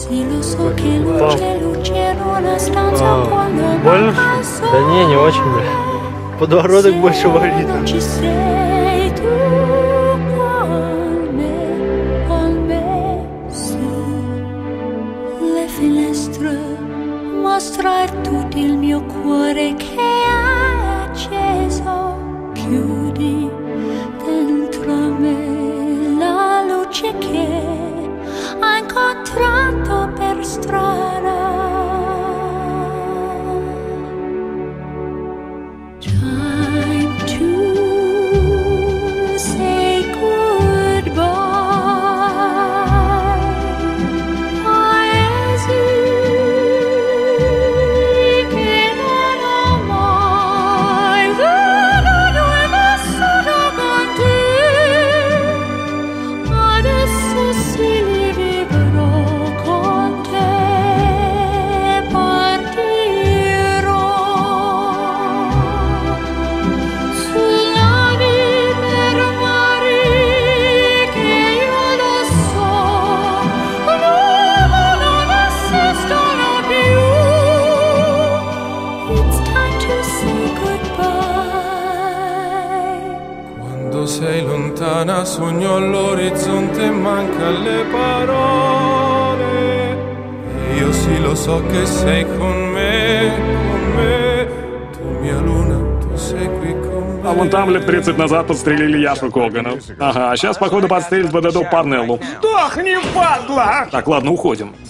Больно? Да не, не очень, бля. Подбородок больше болит. Mostrar tutto il mio cuore che è acceso, chiudi dentro me la luce che ho incontrato per strada. Time to say goodbye. Sei lontana, sogno all'orizzonte e manca le parole. E io sì lo so che sei con me, tu mia luna, tu sei qui con me. А вон там лет 30 назад подстрелили Яшу Когана. Ага, а сейчас, походу, подстрелят ВДД Парнеллу. Сдохни, падла! Так, ладно, уходим.